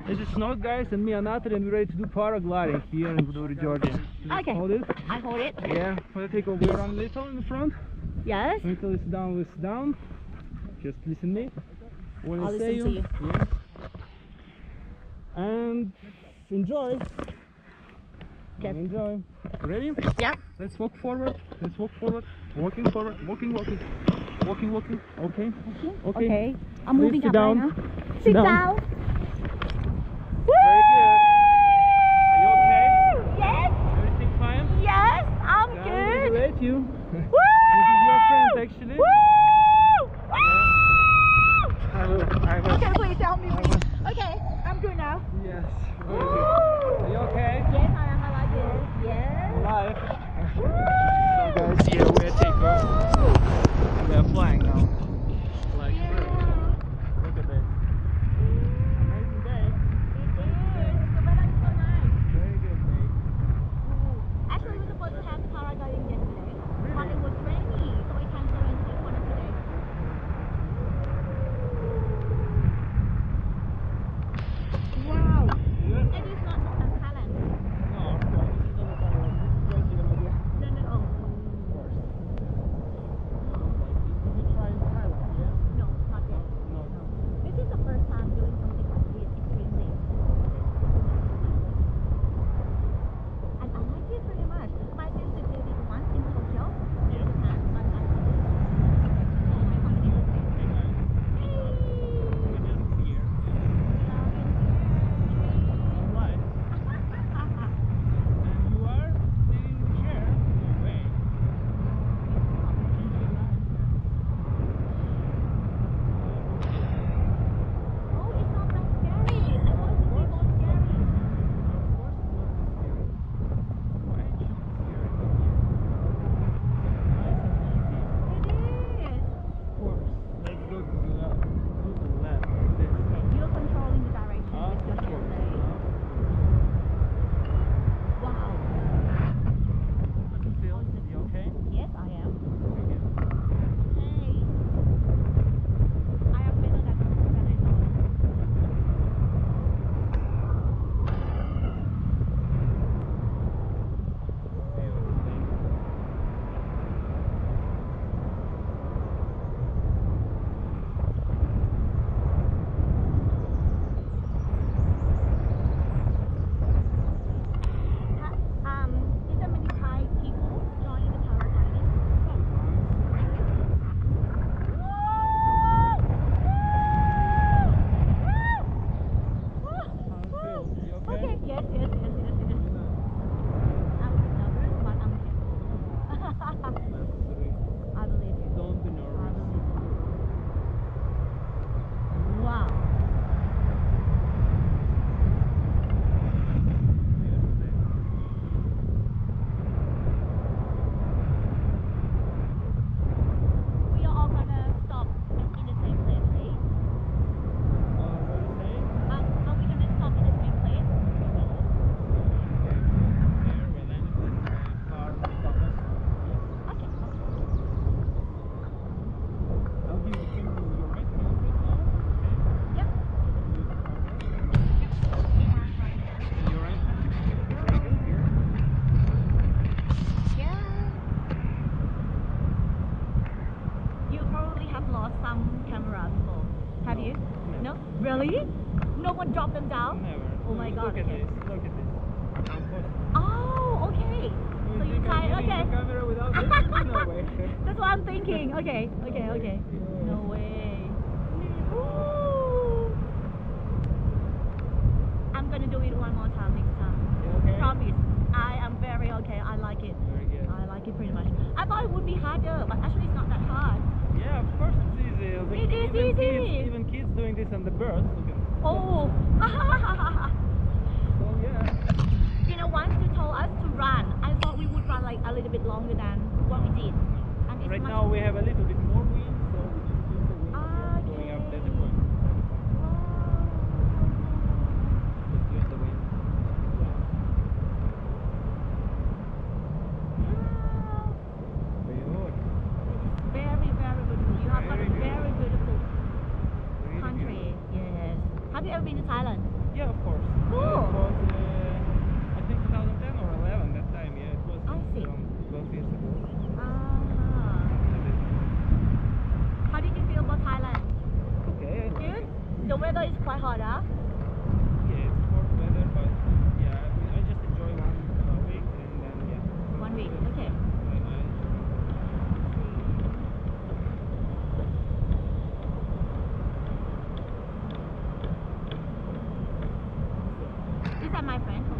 This is Snog, guys, and me and Natalie, and we're ready to do paragliding here in Gudauri, Georgia. Okay. Hold it. I hold it. Yeah. We'll take over around a little in the front. Yes. Until it's down, it's down. Just listen to me. When I'll I say listen to you. Yeah. And enjoy. Okay. Enjoy. Ready? Yeah. Let's walk forward. Let's walk forward. Walking forward. Walking. Walking. Walking. Walking. Okay. Okay. Okay. I'm moving sit up down. right now. Sit down. Very good. Are you okay? Yes. Everything fine? Yes. I'm Yeah, good. congratulate you. Woo! This is your friend, actually. Woo! I will. Okay, please help me, please. Okay, I'm good now. Yes. Woo! Are you okay? Yes, I am. I like it. Yes. Alive. Woo! So guys, here we're takeoff. We're flying now. Like look at this. Amazing day. It is. The weather is so nice. Very good day. Actually, we were supposed to have paragliding yesterday, but it was rainy, so we canceled and did one today. Wow! And it's not Thailand. No, of course. This is not a Thailand. This is Georgia, India. No. Of course. Did you try in Thailand? Yeah. No, not yet. No. This is the first time doing something like this extremely. And I like it pretty much. My sister did it once in Tokyo. Yeah. And my husband did it. And my family was there. Hey guys. Look at this here. Right. And you are sitting in the chair. No way. Oh, it's not that scary. I want it to be more scary. Why should it be scary? Nice and easy. It is. Of course. Let's go to the left. This way. You're controlling the direction Of with your course. hand. Wow. I can feel. You okay? Yes, I am. Very good. Hey. I am better than I thought. Beautiful thing. Is there many Thai people joining the paragliding? Okay, yes. I was nervous, but I'm okay. I believe you. Don't be nervous. Wow. We are all gonna stop in the same place, right? Are we gonna stop in the same place? Okay. Yep. Yeah. You probably have lost some cameras before. Have you? No? Really? No one dropped them down? Oh my god. Look at Okay. this. Look at this. Oh, okay. So you try. Okay. Camera without this? No way. That's what I'm thinking. Okay. No way. Ooh. I'm gonna do it one more time next time. Okay. Promise. I am very okay. I like it. Very good. I like it pretty much. I thought it would be harder, but actually it's not that hard. Yeah, of course it's easy. It is easy. Even kids doing this on the birds. Look at Oh. So yeah. You know, once you told us to run, I thought we would run like a little bit longer than what we did. And it's Right much now we have a little bit more wind, so we just use the wind going up there the point. Just use the wind. Good. Very, very beautiful. You have got a Very good. very beautiful Really country. beautiful. Yes. Have you ever been to Thailand? Yeah, of course. Cool. It was, I think 2010 or 11 that time. Yeah, it was I see. around 12 years ago. How did you feel about Thailand? Okay, I like Good? it. The weather is quite hot, huh? Yeah, it's hot weather, but yeah, I just enjoy 1 week and then yeah. 1 week, okay. These are my friends.